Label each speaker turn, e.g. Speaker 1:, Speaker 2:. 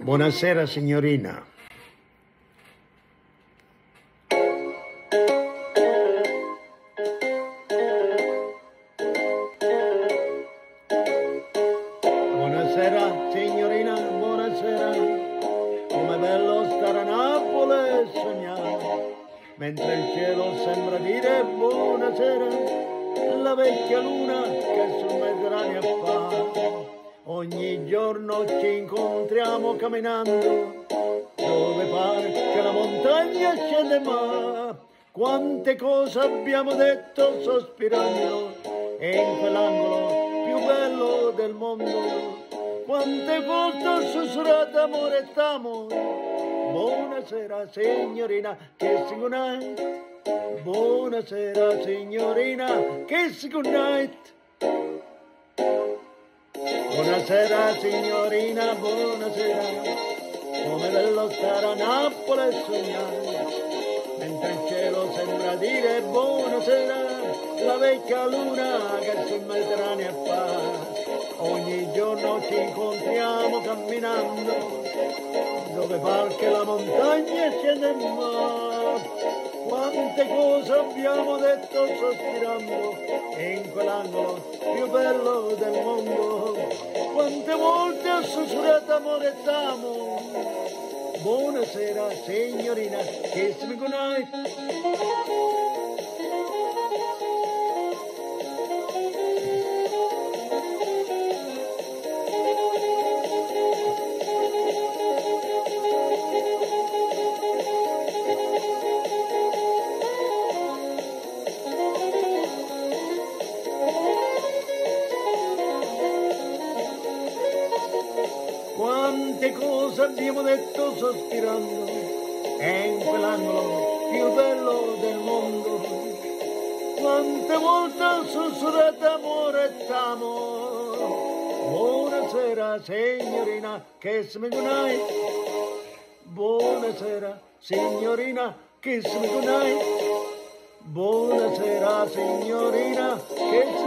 Speaker 1: Buonasera signorina. Buonasera signorina, buonasera. Com'è bello stare a Napoli e sognare, mentre il cielo sembra dire buonasera, la vecchia luna che sul Mediterraneo appare. Ogni giorno ci incontriamo camminando, dove pare che la montagna scende ma quante cose abbiamo detto sospirando, e in quell'angolo più bello del mondo, quante volte ho sussurrato amore stamo. Buonasera signorina, kiss goodnight. Buonasera signorina, kiss goodnight. Buonasera signorina, buonasera. Come bello stare a Napoli e sognare, mentre il cielo sembra dire buonasera, la vecchia luna che sul Mediterraneo appare. Ogni giorno ci incontriamo camminando, dove pare che la montagna scende in mare. Quante cose abbiamo detto sospirando, in quell'angolo più bello del mondo, quante volte ho sussurrato amore t'amo. Buonasera signorina, kiss me goodnight. Quante cose abbiamo detto sospirando, è in quell'angolo più bello del mondo. Quante volte ho sussurrato amore e t'amo. Buonasera signorina, kiss me goodnight. Buonasera signorina, kiss me goodnight. Buonasera signorina, kiss